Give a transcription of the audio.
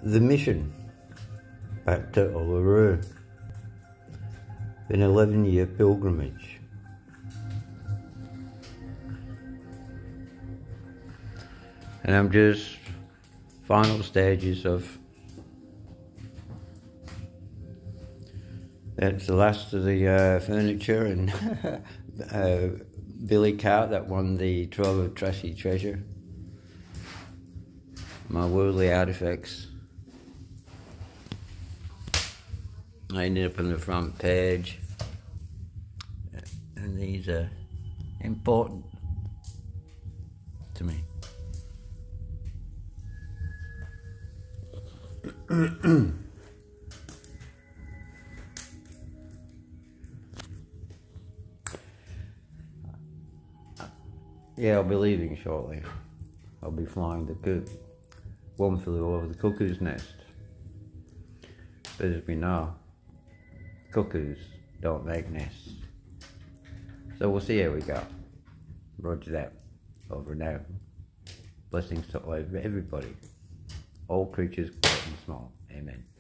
the mission back to Uluru. An 11-year pilgrimage. And I'm just final stages of, that's the last of the furniture and Billy Cart that won the Trove of Trashy Treasure. My worldly artifacts. I ended up on the front page, and these are important to me. Yeah, I'll be leaving shortly. I'll be flying the coop. One flew over the cuckoo's nest. But as we know, cuckoos don't make nests. So we'll see how we go. Roger that. Over and out. Blessings to everybody. All creatures, great and small. Amen.